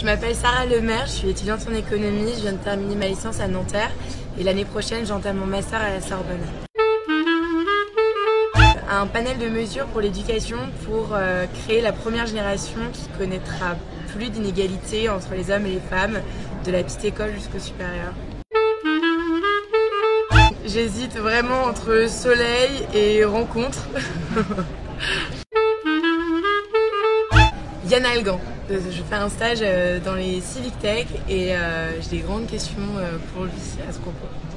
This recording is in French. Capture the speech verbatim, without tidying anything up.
Je m'appelle Sarah Lemaire, je suis étudiante en économie, je viens de terminer ma licence à Nanterre et l'année prochaine j'entame mon master à la Sorbonne. Un panel de mesures pour l'éducation pour euh, créer la première génération qui connaîtra plus d'inégalités entre les hommes et les femmes, de la petite école jusqu'au supérieur. J'hésite vraiment entre soleil et rencontre. Yann Algan. Je fais un stage dans les Civic Tech et j'ai des grandes questions pour lui à ce propos.